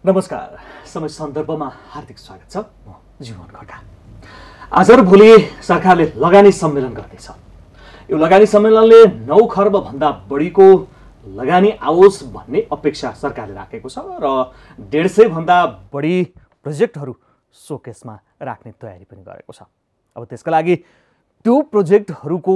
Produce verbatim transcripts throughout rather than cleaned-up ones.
नमस्कार, समय सन्दर्भमा हार्दिक स्वागत छ। म जीवन खड्का। आज र भोलि सरकारले लगानी सम्मेलन गर्दैछ। यो लगानी सम्मेलनले नौ खर्ब भन्दा बढीको लगानी आओस् भन्ने अपेक्षा सरकारले राखेको छ र डेढ सय भन्दा बढी प्रोजेक्टहरू सोकेसमा राख्ने तयारी पनि गरेको छ। अब त्यसका लागि त्यो प्रोजेक्टहरूको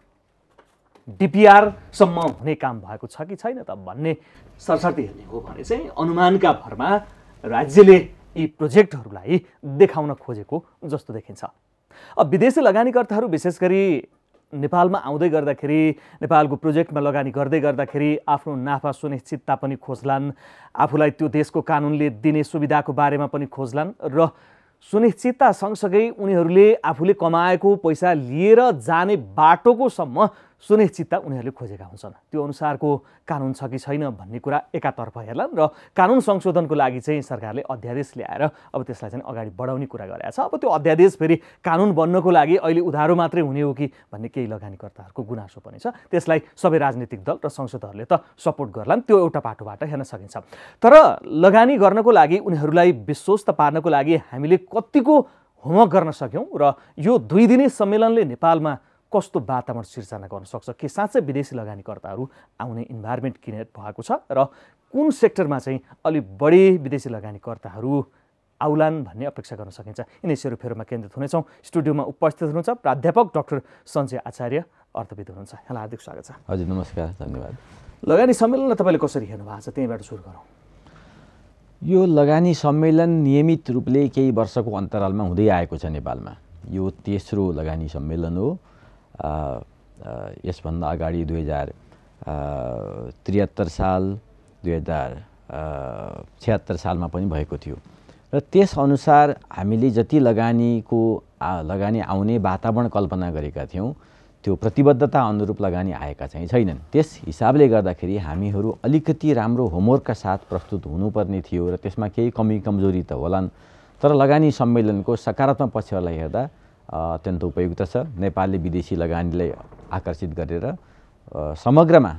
डिपिआर सम्म हुने काम भएको छ कि छैन त भन्ने सरसर्ती हेर्ने हो भने चाहिँ अनुमानका भरमा राज्यले यी प्रोजेक्टहरूलाई देखाउन खोजेको जस्तो देखिन्छ। अब विदेशी लगानीकर्ताहरू विशेष गरी नेपालमा आउँदै गर्दाखेरि नेपालको प्रोजेक्टमा लगानी गर्दै गर्दाखेरि आफ्नो नाफा सुनिश्चितता पनि खोज्लान्, आफूलाई त्यो देशको कानुनले दिने सुविधाको बारेमा पनि खोज्लान् र सुनिश्चितता सँगसँगै उनीहरूले आफूले कमाएको पैसा लिएर जाने बाटोको सम्म सुनिश्चितता उनीहरूले खोजेका हुन्छन्। त्यो अनुसारको कानुन छ कि छैन भन्ने कुरा एकातर्फ हेर्लान् र कानुन संशोधनको लागि चाहिँ सरकारले अध्यादेश ल्याएर अब त्यसलाई चाहिँ अगाडि बढाउने कुरा गरेको छ। अब त्यो अध्यादेश फेरि कानुन बन्नको लागि अहिले उधारो मात्रै हुने हो कि भन्ने केही लगानीकर्ताहरूको गुनासो पनि छ। त्यसलाई सबै राजनीतिक दल र संसदहरूले त सपोर्ट गर्लान्, त्यो एउटा पाटोबाट हेर्न सकिन्छ। तर लगानी गर्नको लागि उनीहरूलाई विश्वस्त पार्नको लागि हामीले कतिको होमवर्क गर्न सक्यौँ र यो दुई दिने सम्मेलनले नेपालमा कस्तो वातावरण सिर्जना गर्न सक्छ, के साँच्चै विदेशी लगानीकर्ताहरू आउने इन्भाइरोमेन्ट क्रिएट भएको छ र कुन सेक्टरमा चाहिँ अलि बढी विदेशी लगानीकर्ताहरू आउलान् भन्ने अपेक्षा गर्न सकिन्छ। यिनै सेरोफेरोमा केन्द्रित हुनेछौँ। स्टुडियोमा उपस्थित हुनुहुन्छ प्राध्यापक डाक्टर सञ्जय आचार्य, अर्थविद हुनुहुन्छ। यहाँलाई हार्दिक स्वागत छ। हजुर नमस्कार, धन्यवाद। लगानी सम्मेलनलाई तपाईँले कसरी हेर्नु भएको छ, त्यहीँबाट सुरु गरौँ। यो लगानी सम्मेलन नियमित रूपले केही वर्षको अन्तरालमा हुँदै आएको छ नेपालमा। यो तेस्रो लगानी सम्मेलन हो। यसभन्दा अगाडि दुई हजार त्रिहत्तर साल दुई हजार छयत्तर सालमा पनि भएको थियो र त्यसअनुसार हामीले जति लगानीको लगानी आउने वातावरण कल्पना गरेका थियौँ त्यो प्रतिबद्धता अनुरूप लगानी आएका चाहिँ छैनन्। त्यस हिसाबले गर्दाखेरि हामीहरू अलिकति राम्रो होमवर्कका साथ प्रस्तुत हुनुपर्ने थियो र त्यसमा केही कमी कमजोरी त होलान्, तर लगानी सम्मेलनको सकारात्मक पक्षहरूलाई हेर्दा अत्यन्त उपयुक्त छ। नेपालले विदेशी लगानीलाई आकर्षित गरेर समग्रमा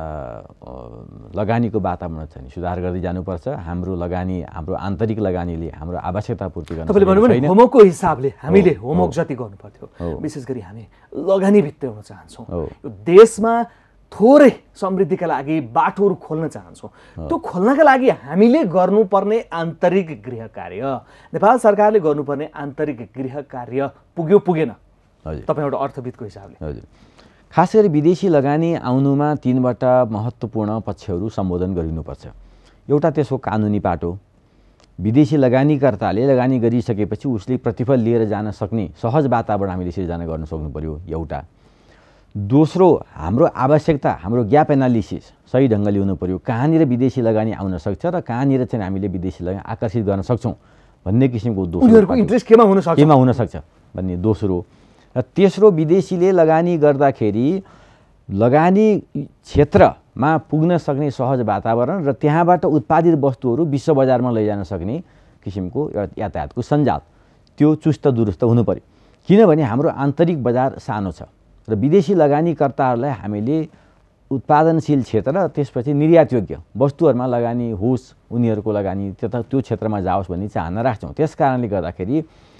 लगानीको वातावरण चाहिँ सुधार गर्दै जानुपर्छ। हाम्रो लगानी, हाम्रो आन्तरिक लगानीले हाम्रो आवश्यकता पूर्ति गर्न तपाईँले भन्नुभयो होमवर्कको हिसाबले हामीले होमवर्क जति गर्नु पर्थ्यो, विशेष गरी हामी लगानी भित्राउन चाहन्छौँ, यो देशमा थोरै समृद्धिका लागि बाटोहरू खोल्न चाहन्छौँ। त्यो खोल्नका लागि हामीले गर्नुपर्ने आन्तरिक गृह कार्य, नेपाल सरकारले गर्नुपर्ने आन्तरिक गृह कार्य पुग्यो पुगेन तपाईँ एउटा अर्थविदको हिसाबले? हजुर, खास गरी विदेशी लगानी आउनुमा तीनवटा महत्त्वपूर्ण पक्षहरू सम्बोधन गरिनुपर्छ। एउटा त्यसको कानुनी पाटो, विदेशी लगानीकर्ताले लगानी गरिसकेपछि उसले प्रतिफल लिएर जान सक्ने सहज वातावरण हामीले सिर्जना गर्न सक्नु पर्यो एउटा। दोस्रो, हाम्रो आवश्यकता, हाम्रो ग्याप एनालिसिस सही ढङ्गले हुनु पर्यो। कहाँनिर विदेशी लगानी आउन सक्छ र कहाँनिर चाहिँ हामीले विदेशी लगानी आकर्षित गर्न सक्छौँ भन्ने किसिमको दोस्रो इन्ट्रेस्ट केमा हुन सक्छ केमा हुन सक्छ भन्ने दोस्रो। र तेस्रो, विदेशीले लगानी गर्दाखेरि लगानी क्षेत्रमा पुग्न सक्ने सहज वातावरण र त्यहाँबाट उत्पादित वस्तुहरू विश्व बजारमा लैजान सक्ने किसिमको यातायातको सञ्जाल त्यो चुस्त दुरुस्त हुनु पर्यो। किनभने हाम्रो आन्तरिक बजार सानो छ र विदेशी लगानीकर्ताहरूलाई हामीले उत्पादनशील क्षेत्र र त्यसपछि निर्यातयोग्य वस्तुहरूमा लगानी होस्, उनीहरूको लगानी त्यता त्यो क्षेत्रमा जाओस् भन्ने चाहना राख्छौँ। त्यस कारणले गर्दाखेरि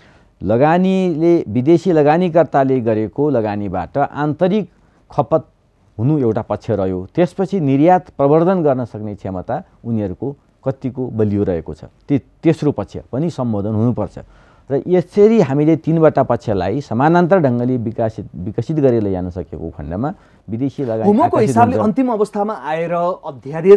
लगानीले विदेशी लगानीकर्ताले गरेको लगानीबाट आन्तरिक खपत हुनु एउटा पक्ष रह्यो। त्यसपछि निर्यात प्रवर्धन गर्न सक्ने क्षमता उनीहरूको कतिको बलियो रहेको छ, त्यो तेस्रो पक्ष पनि सम्बोधन हुनुपर्छ। र यसरी हामीले तीनवटा पक्षलाई समानान्तर ढङ्गले विकसित विकसित गरेर लैजान सकेको खण्डमा विदेशी लगानी होमवर्कको हिसाबले अन्तिम अवस्थामा आएर अध्यादेश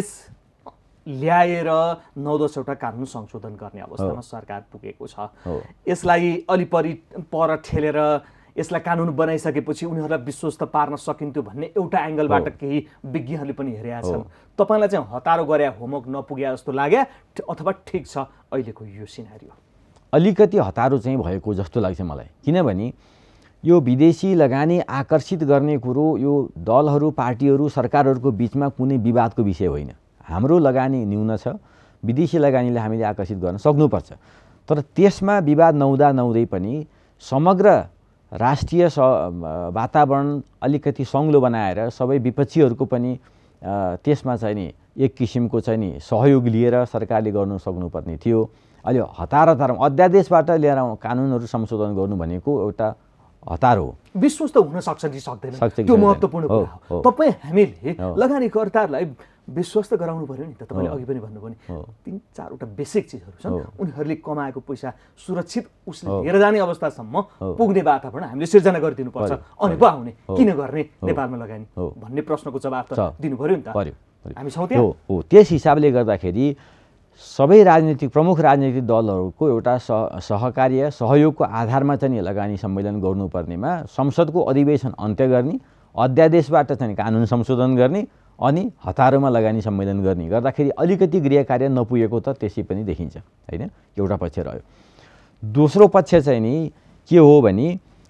ल्याएर नौ दसवटा कानुन संशोधन गर्ने अवस्थामा सरकार पुगेको छ। यसलाई अलि परि पर ठेलेर यसलाई कानुन बनाइसकेपछि उनीहरूलाई विश्वस्त पार्न सकिन्थ्यो भन्ने एउटा एङ्गलबाट केही विज्ञहरूले पनि हेरेका छन्। तपाईँलाई चाहिँ हतारो गरे होमवर्क नपुगे जस्तो लाग्यो अथवा ठिक छ अहिलेको यो सिनारियो? अलिकति हतारो चाहिँ भएको जस्तो लाग्छ मलाई। किनभने यो विदेशी लगानी आकर्षित गर्ने कुरो यो दलहरू, पार्टीहरू, सरकारहरूको बिचमा कुनै विवादको विषय होइन। हाम्रो लगानी न्यून छ, विदेशी लगानीले हामीले आकर्षित गर्न सक्नुपर्छ। तर त्यसमा विवाद नहुँदा नहुँदै पनि समग्र राष्ट्रिय वातावरण अलिकति सङ्लो बनाएर सबै विपक्षीहरूको पनि त्यसमा चाहिँ नि एक किसिमको चाहिँ नि सहयोग लिएर सरकारले गर्नु सक्नुपर्ने थियो। अहिले हतार हतारमा अध्यादेशबाट लिएर कानुनहरू संशोधन गर्नु भनेको एउटा हतार हो। विश्वस्त हुन सक्छ कि सक्दैन त्यो महत्त्वपूर्ण कुरा हो। तपाईँ हामीले लगानीकर्ताहरूलाई विश्वस्त गराउनु पर्यो नि त। तपाईँले अघि पनि भन्नुभयो नि तिन चारवटा बेसिक चिजहरू छन्, उनीहरूले कमाएको पैसा सुरक्षित उसले लिएर जाने अवस्थासम्म पुग्ने वातावरण हामीले सिर्जना गरिदिनुपर्छ, अनि पो आउने किन गर्ने नेपालमा लगानी भन्ने प्रश्नको जवाब त दिनु पर्यो नि त। हामी छौँ त्यहाँ हो। त्यस हिसाबले गर्दाखेरि सबै राजनीतिक प्रमुख राजनीतिक दलहरूको एउटा सहकार्य सहयोगको आधारमा चाहिँ लगानी सम्मेलन गर्नुपर्नेमा संसदको अधिवेशन अन्त्य गर्ने, अध्यादेशबाट चाहिँ कानुन संशोधन गर्ने, अनि हतारोमा लगानी सम्मेलन गर्ने गर्दाखेरि अलिकति गृह कार्य नपुगेको त त्यसै पनि देखिन्छ होइन। एउटा पक्ष रह्यो। दोस्रो पक्ष चाहिँ नि के हो भने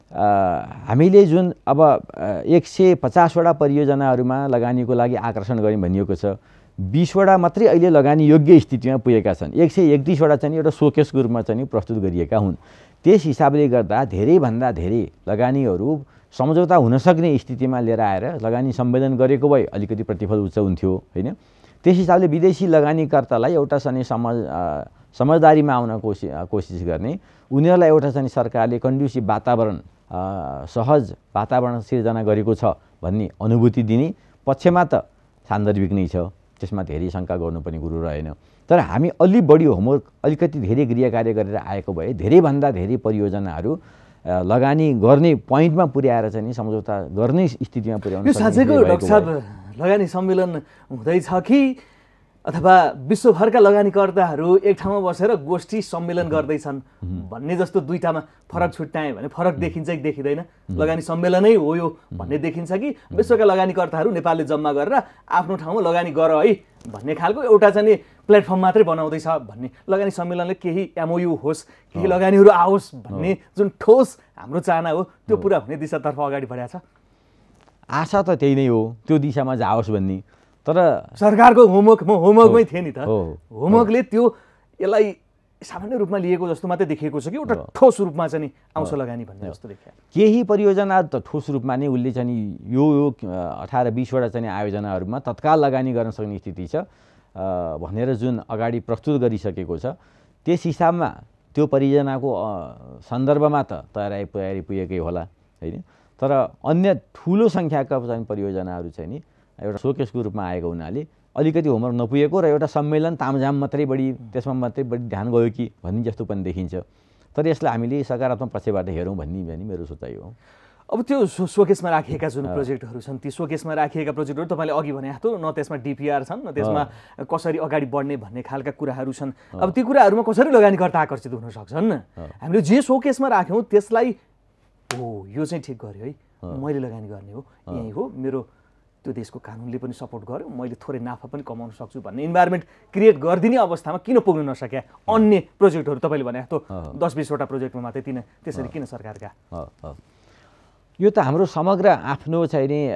हामीले जुन अब एक सय पचासवटा परियोजनाहरूमा लगानीको लागि आकर्षण गर्ने भनिएको छ, बिसवटा मात्रै अहिले लगानी योग्य स्थितिमा पुगेका छन्। एक सय एकतिसवटा चाहिँ एउटा सोकेसको रूपमा चाहिँ प्रस्तुत गरिएका हुन्। त्यस हिसाबले गर्दा धेरैभन्दा धेरै लगानीहरू सम्झौता हुन सक्ने स्थितिमा लिएर आएर लगानी सम्मेलन गरेको भए अलिकति प्रतिफल उच्च हुन्थ्यो होइन। त्यस हिसाबले विदेशी लगानीकर्तालाई एउटा चाहिँ समझ समझदारीमा आउन कोसिस कोसिस गर्ने, उनीहरूलाई एउटा चाहिँ सरकारले कन्ड्युसिभ वातावरण सहज वातावरण सिर्जना गरेको छ भन्ने अनुभूति दिने पक्षमा त सान्दर्भिक नै छ, त्यसमा धेरै शङ्का गर्नुपर्ने कुरो रहेन। तर हामी अलि बढी होमवर्क अलिकति धेरै गृह कार्य गरेर आएको भए धेरैभन्दा धेरै परियोजनाहरू लगानी गर्ने पोइन्टमा पुर्याएर चाहिँ नि सम्झौता गर्ने स्थितिमा पुर्याउनु यो साँच्चैको डाक्टर साहब लगानी सम्मेलन हुँदैछ कि अथवा विश्वभरका लगानीकर्ताहरू एक ठाउँमा बसेर गोष्ठी सम्मेलन गर्दैछन् भन्ने जस्तो दुईटामा फरक छुट्याए भने फरक देखिन्छ कि देखिँदैन? लगानी सम्मेलनै हो यो भन्ने देखिन्छ कि विश्वका लगानीकर्ताहरू नेपालले जम्मा गरेर आफ्नो ठाउँमा लगानी गर है भन्ने खालको एउटा चाहिँ प्लेटफर्म मात्रै बनाउँदैछ भन्ने, लगानी सम्मेलनले केही एमओयू होस्, केही लगानीहरू आओस् भन्ने जुन ठोस हाम्रो चाहना हो त्यो पुरा हुने दिशातर्फ अगाडि बढाएको छ? आशा त त्यही नै हो, त्यो दिशामा जाओस् भन्ने। तर सरकारको होमवर्क म होमवर्कमै थिएँ नि त, होमवर्कले त्यो यसलाई सामान्य रूपमा लिएको जस्तो मात्रै देखिएको छ कि एउटा ठोस रूपमा चाहिँ आउँछ लगानी भन्ने जस्तो देखियो। केही परियोजना त ठोस रूपमा नै उसले चाहिँ यो यो अठार बिसवटा चाहिँ आयोजनाहरूमा तत्काल लगानी गर्न सक्ने स्थिति छ भनेर जुन अगाडि प्रस्तुत गरिसकेको छ, त्यस हिसाबमा त्यो परियोजनाको सन्दर्भमा त तयारी तयारी पुगेकै होला होइन। तर अन्य ठुलो सङ्ख्याका चाहिँ परियोजनाहरू चाहिँ नि एउटा सोकेसको रूपमा आएको हुनाले अलिकति होमवर्क नपुगेको र एउटा सम्मेलन तामझाम मात्रै बढी त्यसमा मात्रै बढी ध्यान गयो कि भन्ने जस्तो पनि देखिन्छ। तर यसलाई हामीले सकारात्मक पक्षबाट हेरौँ भन्ने पनि मेरो सोचाइ हो। अब त्यो सोकेसमा राखिएका जुन प्रोजेक्टहरू छन् ती सोकेसमा राखिएका प्रोजेक्टहरू तपाईँले अघि भने जस्तो न त्यसमा डिपिआर छन् न त्यसमा कसरी अगाडि बढ्ने भन्ने खालका कुराहरू छन्। अब ती कुराहरूमा कसरी लगानीकर्ता आकर्षित हुन सक्छन्? हामीले जे सोकेसमा राख्यौँ त्यसलाई हो यो चाहिँ ठिक गर्यो है, मैले लगानी गर्ने हो, यही हो, मेरो त्यो देशको कानुनले पनि सपोर्ट गर्यो, मैले थोरै नाफा पनि कमाउन सक्छु भन्ने इन्भाइरोमेन्ट क्रिएट गरिदिने अवस्थामा किन पुग्न नसक्या अन्य प्रोजेक्टहरू? तपाईँले भने जस्तो दस बिसवटा प्रोजेक्टमा मात्रै तिन त्यसरी किन सरकारका? यो त हाम्रो समग्र आफ्नो चाहिँ नि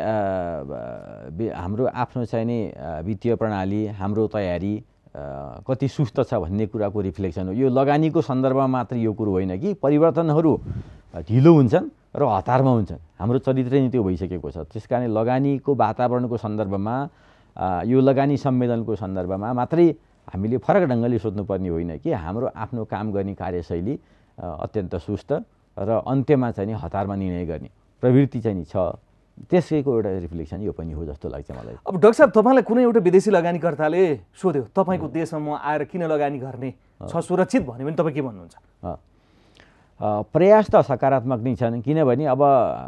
हाम्रो आफ्नो चाहिँ नि वित्तीय प्रणाली, हाम्रो तयारी कति सुस्त छ भन्ने कुराको रिफ्लेक्सन हो। यो लगानीको सन्दर्भमा मात्र यो कुरो होइन कि परिवर्तनहरू ढिलो हुन्छन् र हतारमा हुन्छन्, हाम्रो चरित्र नै त्यो भइसकेको छ। त्यस कारण लगानीको वातावरणको सन्दर्भमा यो लगानी सम्मेलनको सन्दर्भमा मात्रै हामीले फरक ढङ्गले सोच्नुपर्ने होइन कि हाम्रो आफ्नो काम गर्ने कार्यशैली अत्यन्त सुस्त र अन्त्यमा चाहिँ हतारमा निर्णय गर्ने प्रवृत्ति चाहिँ छ, त्यसैको एउटा रिफ्लेक्सन यो पनि हो जस्तो लाग्छ मलाई। अब डाक्टर साहब तपाईँलाई कुनै एउटा विदेशी लगानीकर्ताले सोध्यो तपाईँको देशमा म आएर किन लगानी गर्ने छ, सुरक्षित भन्यो भने तपाईँ के भन्नुहुन्छ? प्रयास त सकारात्मक नै छन्, किनभने अब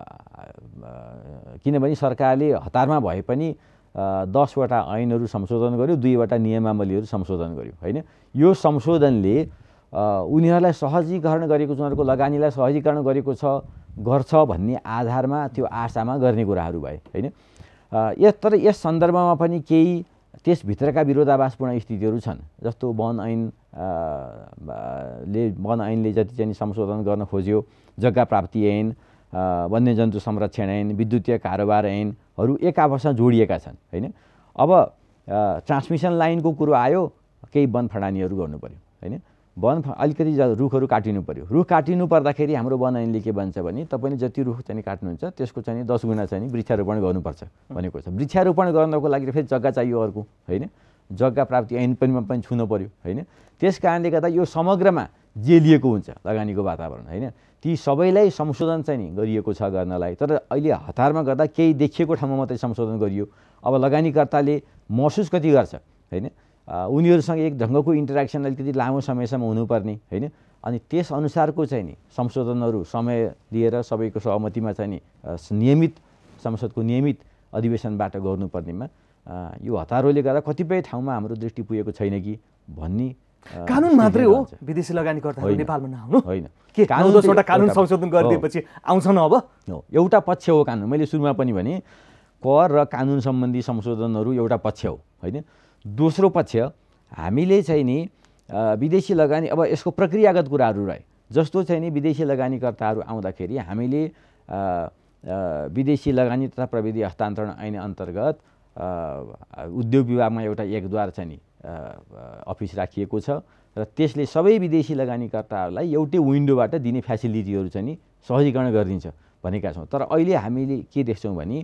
किनभने सरकारले हतारमा भए पनि दसवटा ऐनहरू संशोधन गर्यो, दुईवटा नियमावलीहरू संशोधन गर्यो होइन। यो संशोधनले उनीहरूलाई सहजीकरण गरेको छ, उनीहरूको लगानीलाई सहजीकरण गरेको छ गर्छ भन्ने आधारमा त्यो आशामा गर्ने कुराहरू भए होइन। यस तर यस सन्दर्भमा पनि केही त्यसभित्रका विरोधाभासपूर्ण स्थितिहरू छन्, जस्तो वन ऐन ले वन ऐनले जति चाहिँ संशोधन गर्न खोज्यो, जग्गा प्राप्ति ऐन, वन्यजन्तु संरक्षण ऐन, विद्युतीय कारोबार ऐनहरू एक आपसमा जोडिएका छन् होइन। अब ट्रान्समिसन लाइनको कुरो आयो, केही वन फडानीहरू गर्नु पऱ्यो होइन, वन अलिकति रुखहरू काटिनु पऱ्यो। रुख काटिनु पर्दाखेरि हाम्रो वन ऐनले के भन्छ भने तपाईँले जति रुख चाहिँ काट्नुहुन्छ त्यसको चाहिँ दस गुणा चाहिँ वृक्षारोपण गर्नुपर्छ भनेको छ। वृक्षारोपण गर्नको लागि फेरि जग्गा चाहियो अर्को होइन, जग्गा प्राप्ति ऐन पनि पनि छुन पर्यो होइन। त्यस कारणले गर्दा यो समग्रमा जेलिएको हुन्छ लगानीको वातावरण होइन। ती सबैलाई संशोधन चाहिँ नि गरिएको छ गर्नलाई, तर अहिले हतारमा गर्दा केही देखिएको ठाउँमा मात्रै संशोधन गरियो। अब लगानीकर्ताले महसुस कति गर्छ होइन, उनीहरूसँग एक ढङ्गको इन्टरेक्सन अलिकति लामो समयसम्म हुनुपर्ने होइन। अनि त्यस अनुसारको चाहिँ नि संशोधनहरू समय लिएर सबैको सहमतिमा चाहिँ नि नियमित संसदको नियमित अधिवेशनबाट गर्नुपर्नेमा यो हतारोले गर्दा कतिपय ठाउँमा हाम्रो दृष्टि पुगेको छैन कि भन्ने कानुन मात्रै हो विदेशी लगानीकर्ताहरू नेपालमा नआउनु होइन। के कानुन दसवटा कानुन संशोधन गरिदिएपछि आउँछन् अब? एउटा पक्ष हो कानुन, मैले सुरुमा पनि भने कर र कानुन सम्बन्धी संशोधनहरू एउटा पक्ष हो होइन। दोस्रो पक्ष हामीले चाहिँ नि विदेशी लगानी, अब यसको प्रक्रियागत कुराहरू रहे जस्तो चाहिँ नि विदेशी लगानीकर्ताहरू आउँदाखेरि हामीले विदेशी लगानी तथा प्रविधि हस्तान्तरण ऐन अन्तर्गत उद्योग विभागमा एउटा एकद्वार चाहिँ नि अफिस राखिएको छ र त्यसले सबै विदेशी लगानीकर्ताहरूलाई एउटै विन्डोबाट दिने फ्यासिलिटीहरू चाहिँ नि सहजीकरण गरिदिन्छ भनेका छौँ। तर अहिले हामीले के देख्छौँ भने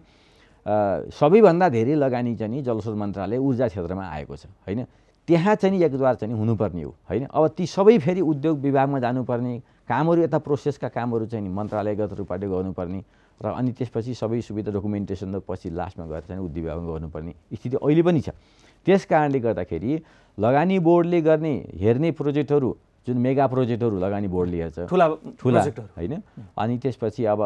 सबैभन्दा धेरै लगानी चाहिँ नि जलस्रोत मन्त्रालय ऊर्जा क्षेत्रमा आएको छ होइन। त्यहाँ चाहिँ नि एकद्वार चाहिँ हुनुपर्ने हो होइन। अब ती सबै फेरि उद्योग विभागमा जानुपर्ने कामहरू, यता प्रोसेसका कामहरू चाहिँ नि मन्त्रालयगत रूपबाट गर्नुपर्ने र अनि त्यसपछि सबै सुविधा डकुमेन्टेसन पछि लास्टमा गएर चाहिँ उद्योग विभागमा गर्नुपर्ने स्थिति अहिले पनि छ। त्यस कारणले गर्दाखेरि लगानी बोर्डले गर्ने हेर्ने प्रोजेक्टहरू जुन मेगा प्रोजेक्टहरू लगानी बोर्डले हेर्छ ठुला ठुला होइन। अनि त्यसपछि अब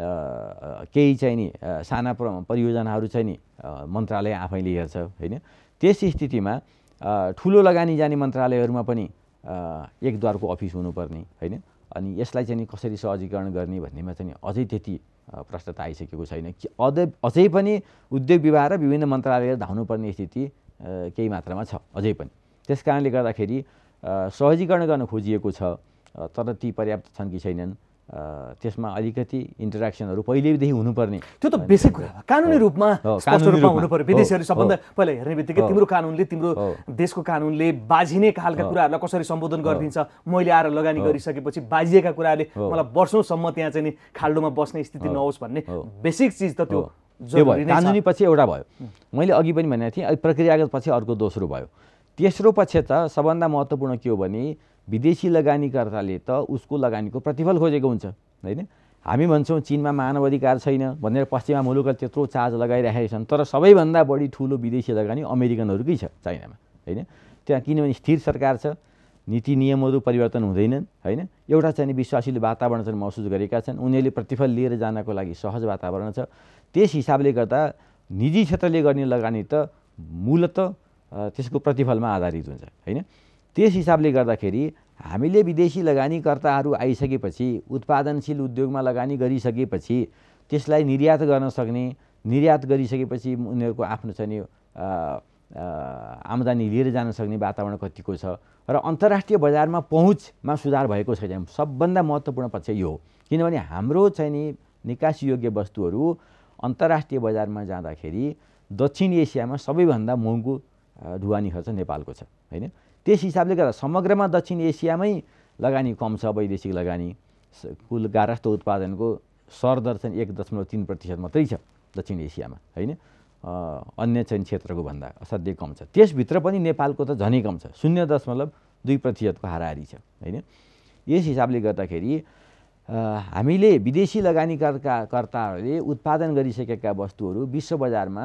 केही चाहिँ नि साना परियोजनाहरू चाहिँ नि मन्त्रालय आफैले हेर्छ होइन। त्यस स्थितिमा ठुलो लगानी जाने मन्त्रालयहरूमा पनि एकद्वारको अफिस हुनुपर्ने होइन। अनि यसलाई चाहिँ कसरी सहजीकरण गर्ने भन्नेमा चाहिँ अझै त्यति प्रश्नता आइसकेको छैन कि अझै अझै पनि उद्योग विभाग र विभिन्न मन्त्रालयहरू धाउनुपर्ने स्थिति केही मात्रामा छ अझै पनि। त्यस कारणले गर्दाखेरि सहजीकरण गर्न खोजिएको छ, तर ती पर्याप्त छन् कि छैनन् त्यसमा अलिकति इन्टरेक्सनहरू पहिल्यैदेखि हुनुपर्ने। त्यो त बेसिक कुरा हो, कानुनी रूपमा स्पष्ट रूपमा हुनु पर्यो। विदेशीहरू सबभन्दा पहिला हेर्ने बित्तिकै तिम्रो कानुनले, तिम्रो देशको कानुनले बाझिने खालका कुराहरूलाई कसरी सम्बोधन गरिदिन्छ। मैले आएर लगानी गरिसकेपछि बाझिएका कुराले मलाई वर्षौँसम्म त्यहाँ चाहिँ नि खाल्डोमा बस्ने स्थिति नहोस् भन्ने बेसिक चिज त त्यो कानुनी पछि एउटा भयो। मैले अघि पनि भनेको थिएँ, प्रक्रियागत पछि अर्को दोस्रो भयो। तेस्रो पक्ष त सबभन्दा महत्त्वपूर्ण के हो भने विदेशी लगानीकर्ताले त उसको लगानीको प्रतिफल खोजेको हुन्छ होइन। हामी भन्छौँ चीनमा मानव अधिकार छैन भनेर पश्चिमा मुलुकले त्यत्रो चार्ज लगाइरहेका छन्, तर सबैभन्दा बढी ठुलो विदेशी लगानी अमेरिकनहरूकै छ चाइनामा होइन। त्यहाँ किनभने स्थिर सरकार छ, नीति नियमहरू परिवर्तन हुँदैनन् होइन। एउटा चाहिँ विश्वासिलो वातावरण चाहिँ महसुस गरेका छन्, उनीहरूले प्रतिफल लिएर जानको लागि सहज वातावरण छ। त्यस हिसाबले गर्दा निजी क्षेत्रले गर्ने लगानी त मूलत त्यसको प्रतिफलमा आधारित हुन्छ होइन। त्यस हिसाबले गर्दाखेरि हामीले विदेशी लगानीकर्ताहरू आइसकेपछि उत्पादनशील उद्योगमा लगानी गरिसकेपछि त्यसलाई निर्यात गर्न सक्ने, निर्यात गरिसकेपछि उनीहरूको आफ्नो चाहिँ आम्दानी लिएर जान सक्ने वातावरण कतिको छ र अन्तर्राष्ट्रिय बजारमा पहुँचमा सुधार भएको छैन। सबभन्दा महत्त्वपूर्ण पक्ष यो हो, किनभने हाम्रो चाहिँ नि निकासयोग्य वस्तुहरू अन्तर्राष्ट्रिय बजारमा जाँदाखेरि दक्षिण एसियामा सबैभन्दा महँगो ढुवानी खर्च नेपालको छ होइन। त्यस हिसाबले गर्दा समग्रमा दक्षिण एसियामै लगानी कम छ, वैदेशिक लगानी कुल गारस्थ उत्पादनको सरदर चाहिँ एक दशमलव तिन प्रतिशत मात्रै छ दक्षिण एसियामा होइन। अन्य चाहिँ क्षेत्रको भन्दा असाध्यै कम छ। त्यसभित्र पनि नेपालको त झनै कम छ, शून्य दशमलव दुई प्रतिशतको हाराहारी छ होइन। यस हिसाबले गर्दाखेरि हामीले विदेशी लगानीकर्ता कर्ताहरूले उत्पादन गरिसकेका वस्तुहरू विश्व बजारमा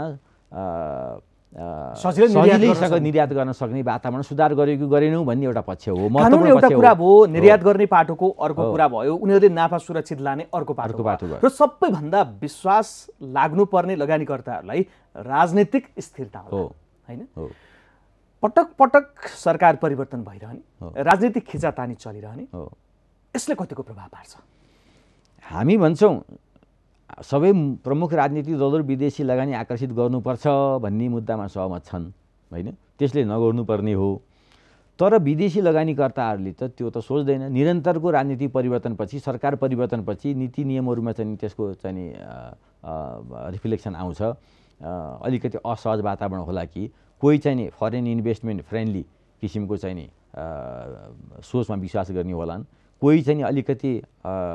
सजिलैसँग निर्यात गर्न सक्ने वातावरण सुधार गरेको गरेनौँ भन्ने एउटा पक्ष हो। कानुन एउटा कुरा भयो, निर्यात गर्ने पाटोको अर्को कुरा भयो, उनीहरूले नाफा सुरक्षित लाने अर्को पाटो र सबैभन्दा विश्वास लाग्नुपर्ने लगानीकर्ताहरूलाई राजनीतिक स्थिरता हो होइन। पटक पटक सरकार परिवर्तन भइरहने, राजनीतिक खिचातानी चलिरहने, यसले कतिको प्रभाव पार्छ? हामी भन्छौँ सबै प्रमुख राजनीतिक दलहरू विदेशी लगानी आकर्षित गर्नुपर्छ भन्ने मुद्दामा सहमत छन् होइन। त्यसले नगर्नुपर्ने हो, तर विदेशी लगानीकर्ताहरूले त त्यो त सोच्दैन। निरन्तरको राजनीतिक परिवर्तनपछि, सरकार परिवर्तनपछि नीति नियमहरूमा चाहिँ त्यसको चाहिँ रिफ्लेक्सन आउँछ। अलिकति असहज वातावरण होला कि कोही चाहिँ नि फरेन इन्भेस्टमेन्ट फ्रेन्डली किसिमको चाहिँ नि सोचमा विश्वास गर्ने होलान्, कोही चाहिँ नि अलिकति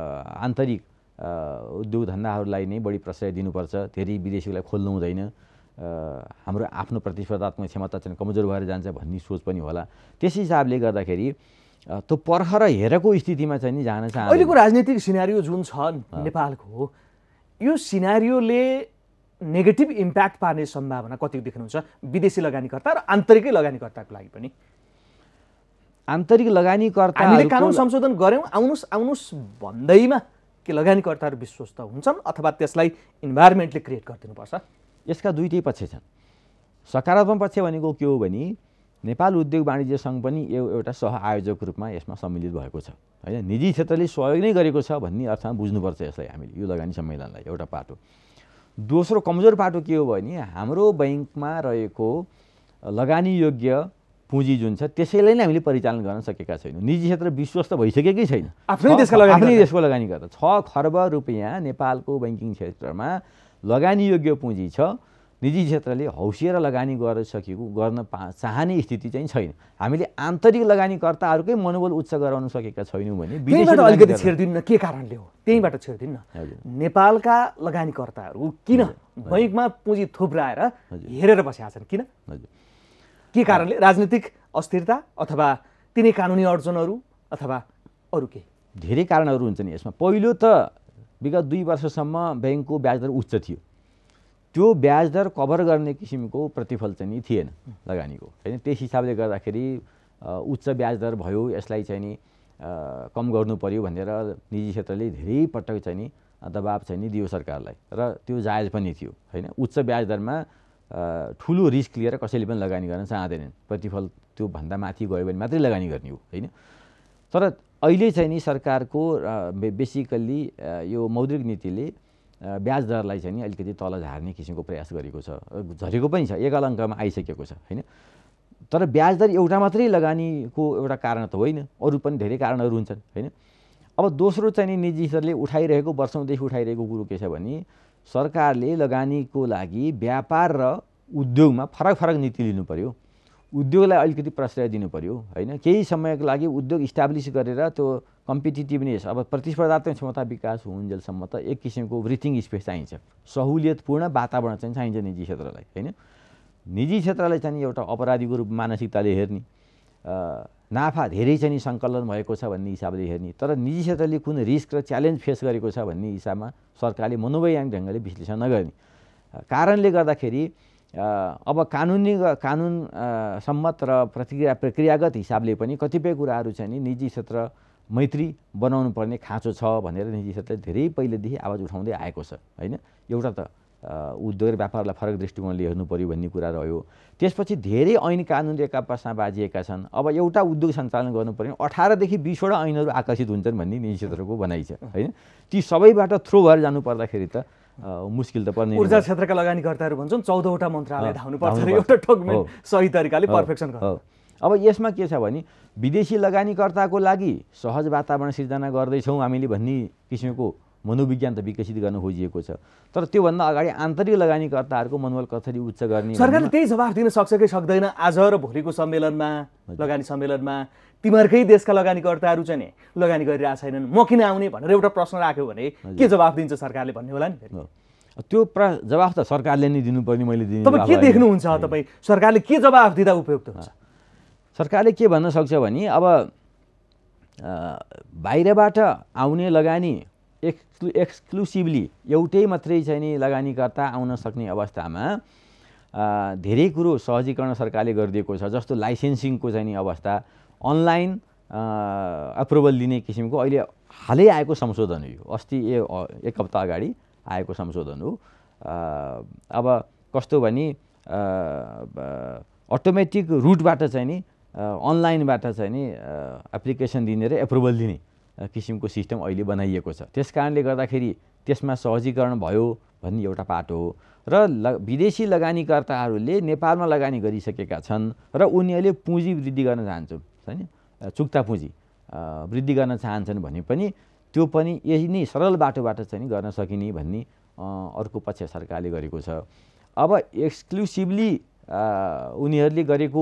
आन्तरिक उद्योग धन्दाहरूलाई नै बढी प्रश्रय दिनुपर्छ, धेरै विदेशीलाई खोल्नु हुँदैन, हाम्रो आफ्नो प्रतिस्पर्धात्मक क्षमता चाहिँ कमजोर भएर जान्छ भन्ने सोच पनि होला। त्यस हिसाबले गर्दाखेरि त्यो पर्ख र हेरेको स्थितिमा चाहिँ नि जान चाहन्छ। अहिलेको राजनीतिक सिनारियो जुन छ नेपालको, यो सिनारियोले नेगेटिभ इम्प्याक्ट पार्ने सम्भावना कति देख्नुहुन्छ विदेशी लगानीकर्ता र आन्तरिकै लगानीकर्ताको लागि पनि? आन्तरिक लगानीकर्ता हामीले कानुन संशोधन गऱ्यौँ आउनुहोस् आउनुहोस् भन्दैमा के लगानीकर्ताहरू विश्वस्त हुन्छन् अथवा त्यसलाई इन्भाइरोमेन्टले क्रिएट गरिदिनुपर्छ? यसका दुईटै पक्ष छन्। सकारात्मक पक्ष भनेको के हो भने नेपाल उद्योग वाणिज्य सङ्घ पनि एउटा सह आयोजक रूपमा यसमा सम्मिलित भएको छ होइन। निजी क्षेत्रले सहयोग नै गरेको छ भन्ने अर्थमा बुझ्नुपर्छ यसलाई हामीले, यो लगानी सम्मेलनलाई। एउटा पाटो। दोस्रो कमजोर पाटो के हो भने हाम्रो बैङ्कमा रहेको लगानी योग्य पुँजी जुन छ त्यसैलाई नै हामीले परिचालन गर्न सकेका छैनौँ। निजी क्षेत्र विश्वस्त भइसकेकै छैन। आफ्नै देशका लगानी आफ्नै देशको लगानी गर्दा छ खर्ब रुपियाँ नेपालको बैङ्किङ क्षेत्रमा लगानी योग्य पुँजी छ। निजी क्षेत्रले हौसिएर लगानी गर्न सकेको गर्न पा चाहने स्थिति चाहिँ छैन। हामीले आन्तरिक लगानीकर्ताहरूकै मनोबल उच्च गराउन सकेका छैनौँ भने त्यहीँबाट अलिकति छेडिदिनु न, के कारणले हो त्यहीँबाट छेडिदिनु न। नेपालका लगानीकर्ताहरू किन बैङ्कमा पुँजी थुप्राएर हेरेर बसेका छन्? किन? के कारणले? राजनीतिक अस्थिरता अथवा तिनै कानुनी अडचनहरू अथवा अरू के? धेरै कारणहरू हुन्छन् यसमा। पहिलो त विगत दुई वर्षसम्म ब्याङ्कको ब्याज दर उच्च थियो। त्यो ब्याज दर कभर गर्ने किसिमको प्रतिफल चाहिँ नि थिएन लगानीको होइन। त्यस हिसाबले गर्दाखेरि उच्च ब्याज दर भयो, यसलाई चाहिँ नि कम गर्नु पर्यो भनेर निजी क्षेत्रले धेरै पटक चाहिँ नि दबाब चाहिँ नि दियो सरकारलाई र त्यो जायज पनि थियो होइन। उच्च ब्याज दरमा ठुलो रिस्क लिएर कसैले पनि लगानी गर्न चाहँदैनन्। प्रतिफल त्यो भन्दा माथि गयो भने मात्रै लगानी गर्ने हो होइन। तर अहिले चाहिँ नि सरकारको बेसिकल्ली यो मौद्रिक नीतिले ब्याज दरलाई चाहिँ नि अलिकति तल झार्ने किसिमको प्रयास गरेको छ, झरेको पनि छ, एक अङ्कमा आइसकेको छ होइन। तर ब्याज दर एउटा मात्रै लगानीको एउटा कारण त होइन, अरू पनि धेरै कारणहरू हुन्छन् होइन। अब दोस्रो चाहिँ नि निजी क्षेत्रले उठाइरहेको वर्षौँदेखि उठाइरहेको कुरो के छ भने सरकारले लगानीको लागि व्यापार र उद्योगमा फरक फरक नीति लिनु पर्यो। उद्योगलाई अलिकति प्रश्रय दिनु पर्यो होइन। केही समयको लागि उद्योग इस्टाब्लिस गरेर त्यो कम्पिटिटिभनेस अब प्रतिस्पर्धात्मक क्षमता विकास हुन्जेलसम्म त एक किसिमको ब्रिथिङ स्पेस चाहिन्छ, सहुलियतपूर्ण वातावरण चाहिँ चाहिन्छ निजी क्षेत्रलाई होइन। निजी क्षेत्रलाई चाहिँ एउटा अपराधीको रूप मानसिकताले हेर्ने, नाफा धेरै चाहिँ नि सङ्कलन भएको छ भन्ने हिसाबले हेर्ने, तर निजी क्षेत्रले कुन रिस्क र च्यालेन्ज फेस गरेको छ भन्ने हिसाबमा सरकारले मनोवैज्ञानिक ढङ्गले विश्लेषण नगर्ने कारणले गर्दाखेरि अब कानुनी कानुन सम्मत र प्रतिक्रिया प्रक्रियागत हिसाबले पनि कतिपय कुराहरू चाहिँ नि निजी क्षेत्र मैत्री बनाउनु पर्ने खाँचो छ भनेर निजी क्षेत्रले धेरै पहिलेदेखि आवाज उठाउँदै आएको छ होइन। एउटा त उद्योग र व्यापारलाई फरक दृष्टिकोणले हेर्नु पर्यो भन्ने कुरा रह्यो। त्यसपछि धेरै ऐन कानुन एका पासमा बाजिएका छन्। अब एउटा उद्योग सञ्चालन गर्नु पर्यो अठारदेखि बिसवटा ऐनहरू आकर्षित हुन्छन् भन्ने निजी क्षेत्रको भनाइ छ होइन। ती सबैबाट थ्रो भएर जानु पर्दाखेरि त मुस्किल त पर्ने। ऊर्जा क्षेत्रका लगानीकर्ताहरू भन्छन् चौधवटा मन्त्रालय धाउनु पर्छ एउटा डकुमेन्ट सही तरिकाले पर्फेक्सन गर्नु। अब यसमा के छ भने विदेशी लगानीकर्ताको लागि सहज वातावरण सिर्जना गर्दैछौँ हामीले भन्ने किसिमको मनोविज्ञान त विकसित गर्न खोजिएको छ। तर त्योभन्दा अगाडि आन्तरिक लगानीकर्ताहरूको मनोबल कसरी उच्च गर्ने सरकारले त्यही जवाफ दिन सक्छ कि सक्दैन? आज र भोलिको सम्मेलनमा लगानी सम्मेलनमा तिमीहरूकै देशका लगानीकर्ताहरू चाहिँ नि लगानी गरिरहेको छैनन्, म किन आउने भनेर एउटा प्रश्न राख्यो भने के जवाफ दिन्छ सरकारले भन्ने होला नि? त्यो प्र जवाफ त सरकारले नै दिनुपर्ने, मैले दिने। तपाईँ के देख्नुहुन्छ? तपाईँ सरकारले के जवाफ दिँदा उपयुक्त हुन्छ? सरकारले के भन्न सक्छ भने अब बाहिरबाट आउने लगानी एक्सक्लु एक्सक्लुसिभली एउटै मात्रै चाहिँ नि लगानीकर्ता आउन सक्ने अवस्थामा धेरै कुरो सहजीकरण सरकारले गरिदिएको छ। जस्तो लाइसेन्सिङको चाहिँ नि अवस्था, अनलाइन अप्रुभल लिने किसिमको अहिले हालै आएको संशोधन हो यो, अस्ति एक हप्ता अगाडि आएको संशोधन हो। अब कस्तो भने अटोमेटिक रुटबाट चाहिँ नि अनलाइनबाट चाहिँ नि एप्लिकेसन दिने र एप्रुभल दिने किसिमको सिस्टम अहिले बनाइएको छ। त्यस कारणले गर्दाखेरि त्यसमा सहजीकरण भयो भन्ने एउटा पाटो हो। र ल विदेशी लगानीकर्ताहरूले नेपालमा लगानी गरिसकेका छन् र उनीहरूले पुँजी वृद्धि गर्न चाहन्छन् होइन, चुक्ता पुँजी वृद्धि गर्न चाहन्छन् भने पनि त्यो पनि यही नै सरल बाटोबाट चाहिँ नि गर्न सकिने भन्ने अर्को पक्ष सरकारले गरेको छ। अब एक्सक्लुसिभली उनीहरूले गरेको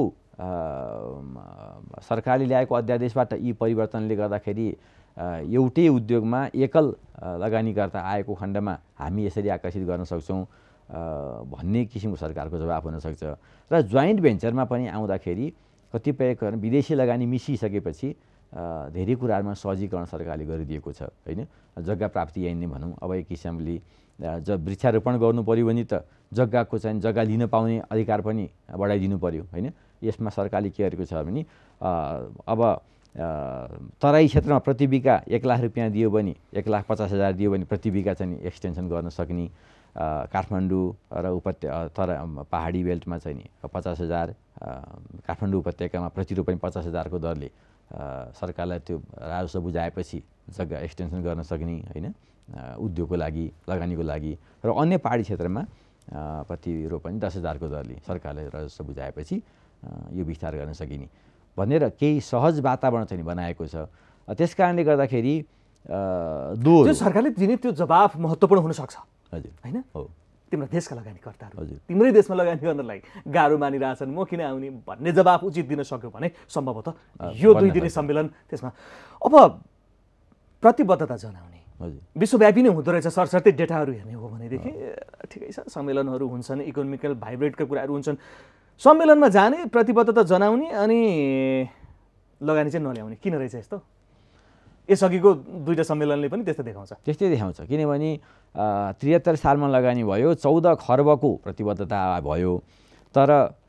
सरकारले ल्याएको अध्यादेशबाट यी परिवर्तनले गर्दाखेरि एउटै उद्योगमा एकल लगानीकर्ता आएको खण्डमा हामी यसरी आकर्षित गर्न सक्छौँ। भन्ने किसिमको सरकारको जवाफ हुनसक्छ। र जोइन्ट भेन्चरमा पनि आउँदाखेरि कतिपय विदेशी लगानी मिसिसकेपछि धेरै कुराहरूमा सहजीकरण सरकारले गरिदिएको छ होइन। जग्गा प्राप्ति ऐन नै भनौँ, अब एक किसिमले ज वृक्षारोपण गर्नु पऱ्यो भने त जग्गाको चाहिँ जग्गा लिन पाउने अधिकार पनि बढाइदिनु पऱ्यो होइन। यसमा सरकारले के गरेको छ भने अब तराई क्षेत्रमा प्रति बिघा एक लाख रुपियाँ दियो भने एक लाख पचास हजार दियो भने प्रति बिघा चाहिँ एक्सटेन्सन गर्न सक्ने, काठमाडौँ र उपत्य तर पहाडी बेल्टमा चाहिँ नि पचास हजार, काठमाडौँ उपत्यकामा प्रतिरोपनी पचास हजारको दरले सरकारलाई त्यो राजस्व बुझाएपछि जग्गा एक्सटेन्सन गर्न सक्ने होइन, उद्योगको लागि लगानीको लागि। र अन्य पहाडी क्षेत्रमा प्रतिरोपनी दस हजारको दरले सरकारलाई राजस्व बुझाएपछि यो विस्तार गर्न सकिने भनेर केही सहज वातावरण चाहिँ बनाएको छ। त्यस कारणले गर्दाखेरि दो सरकारले दिने त्यो जवाफ महत्त्वपूर्ण हुनसक्छ हजुर होइन। हो, तिम्रो देशका लगानीकर्ताहरू हजुर तिम्रै देशमा लगानी गर्नलाई गाह्रो मानिरहेछन्, म किन आउने भन्ने जवाफ उचित दिन सक्यो भने सम्भवतः यो दुई दिने सम्मेलन त्यसमा अब प्रतिबद्धता जनाउने हजुर विश्वव्यापी नै हुँदो रहेछ। सरसर्ती डेटाहरू हेर्ने हो भनेदेखि ठिकै छ, सम्मेलनहरू हुन्छन्, इकोनोमिकल भाइब्रेटका कुराहरू हुन्छन्, सम्मेलनमा जाने प्रतिबद्धता जनाउने अनि लगानी चाहिँ नल्याउने किन रहेछ यस्तो? यसअघिको दुईवटा सम्मेलनले पनि त्यस्तो देखाउँछ त्यस्तै देखाउँछ किनभने त्रिहत्तर सालमा लगानी भयो, चौध खर्बको प्रतिबद्धता भयो, तर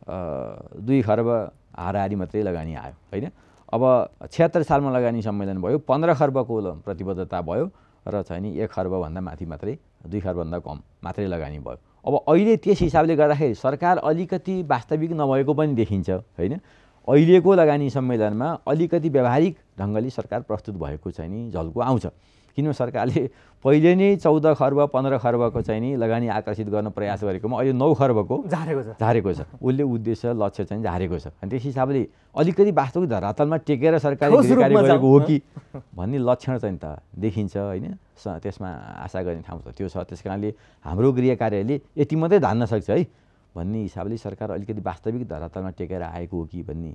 दुई खर्ब हाराहारी मात्रै लगानी आयो होइन। अब छिहत्तर सालमा लगानी सम्मेलन भयो, पन्ध्र खर्बको प्रतिबद्धता भयो र चाहिँ नि एक खर्बभन्दा माथि मात्रै, दुई खर्बभन्दा कम मात्रै लगानी भयो। अब अहिले त्यस हिसाबले गर्दाखेरि सरकार अलिकति वास्तविक नभएको पनि देखिन्छ होइन। अहिलेको लगानी सम्मेलनमा अलिकति व्यावहारिक ढङ्गले सरकार प्रस्तुत भएको चाहिँ नि झल्को आउँछ, किन सरकारले पहिले नै चौध खर्ब पन्ध्र खर्बको चाहिँ नि लगानी आकर्षित गर्न प्रयास गरेकोमा अहिले नौ खर्बको झारेको छ झारेको छ उसले उद्देश्य लक्ष्य चाहिँ झारेको छ। अनि त्यस हिसाबले अलिकति वास्तविक धरातलमा टेकेर सरकारले कार्य गरेको हो कि भन्ने लक्षण चाहिँ त देखिन्छ होइन। त्यसमा आशा गर्ने ठाउँ त त्यो छ। त्यस कारणले हाम्रो गृह कार्यालयले यति मात्रै धान्न सक्छ है भन्ने हिसाबले सरकार अलिकति वास्तविक धरातलमा टेकेर आएको हो कि भन्ने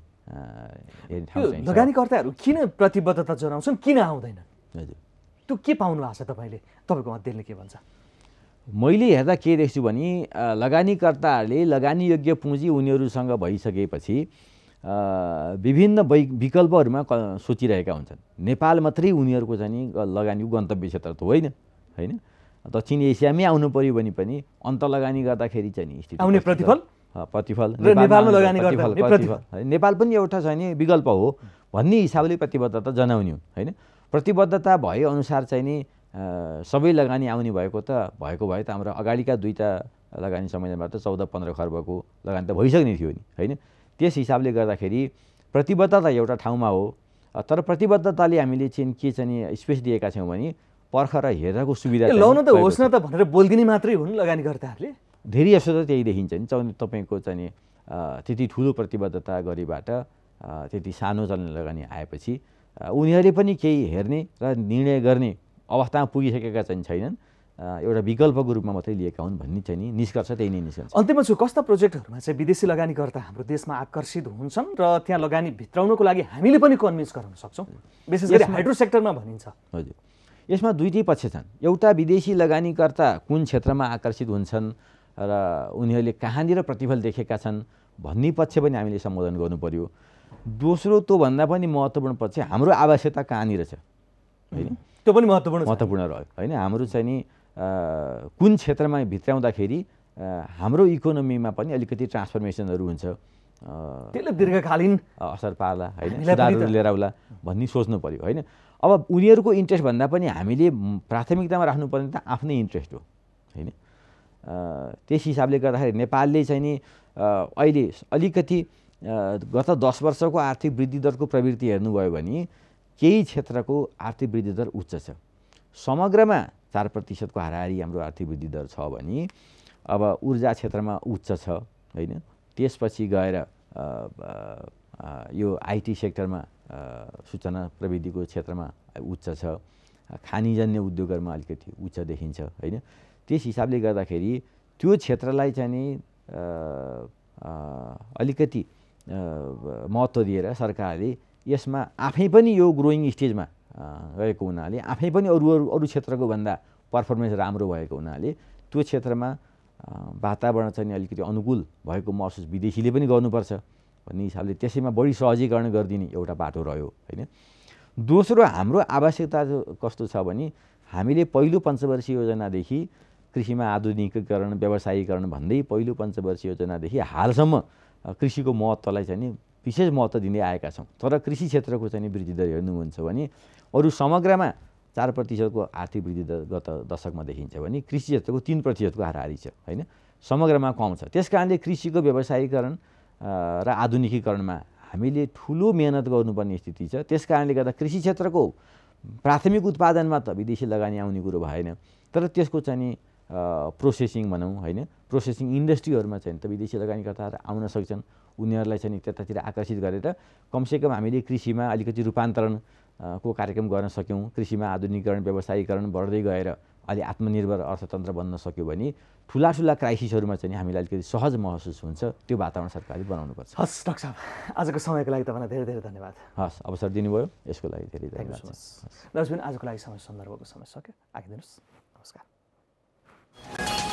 ठाउँ चाहिँ लगानीकर्ताहरू किन प्रतिबद्धता जनाउँछन्, किन आउँदैनन्? हजुर त्यो के पाउनु भएको छ तपाईँले, तपाईँको अध्ययनले के भन्छ? मैले हेर्दा के देख्छु भने लगानीकर्ताहरूले लगानीयोग्य पुँजी उनीहरूसँग भइसकेपछि विभिन्न विकल्पहरूमा सोचिरहेका हुन्छन्। नेपाल मात्रै उनीहरूको चाहिँ नि लगानीको गन्तव्य क्षेत्र त होइन होइन। दक्षिण एसियामै आउनु पऱ्यो भने पनि अन्त लगानी गर्दाखेरि चाहिँ नि स्थिति आउने प्रतिफल प्रतिफल नेपालमा लगानी गर्दा नेपाल पनि एउटा चाहिँ नि विकल्प हो भन्ने हिसाबले प्रतिबद्धता जनाउने हो होइन। प्रतिबद्धता भए अनुसार चाहिँ नि सबै लगानी आउने भएको त भएको भए त हाम्रो अगाडिका दुईवटा लगानी सम्मेलनबाट चौध पन्ध्र खर्बको लगानी त भइसक्ने थियो नि होइन। त्यस हिसाबले गर्दाखेरि प्रतिबद्धता एउटा ठाउँमा हो, तर प्रतिबद्धताले हामीले चाहिँ के चाहिँ स्पेस दिएका छौँ भने पर्ख र हेर्नको सुविधा लाउन त होस् न त भनेर बोलिदिने मात्रै हुन् लगानीकर्ताहरूले। धेरै जसो त त्यही देखिन्छ नि, चाहिँ तपाईँको चाहिँ त्यति ठुलो प्रतिबद्धता गरेबाट त्यति सानो चल्ने लगानी आएपछि उनीहरूले पनि केही हेर्ने र निर्णय गर्ने अवस्थामा पुगिसकेका चाहिँ छैनन्, एउटा विकल्पको रूपमा मात्रै लिएका हुन् भन्ने चाहिँ नि निष्कर्ष त्यही नै निस्कन्छ। अन्त्यमा छु कस्ता प्रोजेक्टहरूमा चाहिँ विदेशी लगानीकर्ता हाम्रो देशमा आकर्षित हुन्छन् र त्यहाँ लगानी भित्राउनको लागि हामीले पनि कन्भिन्स गराउन सक्छौँ, विशेष गरी हाइड्रो सेक्टरमा भनिन्छ? हजुर, यसमा दुईटै पक्ष छन्। एउटा विदेशी लगानीकर्ता कुन क्षेत्रमा आकर्षित हुन्छन् र उनीहरूले कहाँनिर प्रतिफल देखेका छन् भन्ने पक्ष पनि हामीले सम्बोधन गर्नु पर्यो। दोस्रो त्योभन्दा पनि महत्त्वपूर्ण पक्ष हाम्रो आवश्यकता कहाँनिर छ होइन, त्यो पनि महत्त्वपूर्ण महत्त्वपूर्ण रह्यो होइन। हाम्रो चाहिँ नि कुन क्षेत्रमा भित्राउँदाखेरि हाम्रो इकोनोमीमा पनि अलिकति ट्रान्सफर्मेसनहरू हुन्छ, त्यसले दीर्घकालीन असर पार्ला होइन, सुधारहरू लिएर आउला भन्ने सोच्नु पर्यो होइन। अब उनीहरूको इन्ट्रेस्ट भन्दा पनि हामीले प्राथमिकतामा राख्नुपर्ने त आफ्नै इन्ट्रेस्ट हो होइन। त्यस हिसाबले गर्दाखेरि नेपालले चाहिँ नि अहिले अलिकति गत दस वर्षको आर्थिक वृद्धि दरको प्रवृत्ति हेर्नुभयो भने केही क्षेत्रको आर्थिक वृद्धि दर उच्च छ। समग्रमा चार प्रतिशतको हाराहारी हाम्रो आर्थिक वृद्धि दर छ भने अब ऊर्जा क्षेत्रमा उच्च छ होइन। त्यसपछि गएर यो आइटी सेक्टरमा सूचना प्रविधिको क्षेत्रमा उच्च छ, खानीजन्य उद्योगहरूमा अलिकति उच्च देखिन्छ होइन। त्यस हिसाबले गर्दाखेरि त्यो क्षेत्रलाई चाहिँ नि अलिकति महत्त्व दिएर सरकारले यसमा आफै पनि यो ग्रोइङ स्टेजमा गएको हुनाले आफै पनि अरू अरू अरू क्षेत्रको भन्दा पर्फर्मेन्स राम्रो भएको हुनाले त्यो क्षेत्रमा वातावरण चाहिँ नि अलिकति अनुकूल भएको महसुस विदेशीले पनि गर्नुपर्छ भन्ने हिसाबले त्यसैमा बढी सहजीकरण गरिदिने एउटा बाटो रह्यो होइन। दोस्रो हाम्रो आवश्यकता कस्तो छ भने हामीले पहिलो पञ्चवर्षीय योजनादेखि कृषिमा आधुनिकीकरण व्यावसायीकरण भन्दै पहिलो पञ्चवर्षीय योजनादेखि हालसम्म कृषिको महत्त्वलाई चाहिँ नि विशेष महत्त्व दिँदै आएका छौँ। तर कृषि क्षेत्रको चाहिँ नि वृद्धि दर हेर्नुहुन्छ भने अरू समग्रमा चार प्रतिशतको आर्थिक वृद्धि दर गत दशकमा देखिन्छ भने कृषि क्षेत्रको तीन प्रतिशतको हाराहारी छ होइन, समग्रमा कम छ। त्यस कारणले कृषिको व्यावसायीकरण र आधुनिकीकरणमा हामीले ठुलो मेहनत गर्नुपर्ने स्थिति छ। त्यस कारणले गर्दा कृषि क्षेत्रको प्राथमिक उत्पादनमा त विदेशी लगानी आउने कुरो भएन, तर त्यसको चाहिँ नि प्रोसेसिङ भनौँ होइन, प्रोसेसिङ इन्डस्ट्रीहरूमा चाहिँ त विदेशी लगानीकर्ताहरू आउन सक्छन्। उनीहरूलाई चाहिँ त्यतातिर आकर्षित गरेर कमसेकम हामीले कृषिमा अलिकति रूपान्तरण को कार्यक्रम गर्न सक्यौँ, कृषिमा आधुनिकीकरण व्यावसायीकरण बढ्दै गएर अलि आत्मनिर्भर अर्थतन्त्र बन्न सक्यो भने ठुला ठुला क्राइसिसहरूमा चाहिँ हामीलाई अलिकति सहज महसुस हुन्छ। त्यो वातावरण सरकारले बनाउनुपर्छ। हस् डाक्टर साहब, आजको समयको लागि तपाईँलाई धेरै धेरै धन्यवाद। हस्, अवसर दिनुभयो यसको लागि धेरै धन्यवाद। दर्शक आजको लागि समय सन्दर्भको समय सक्यो, आइदिनुहोस्। नमस्कार।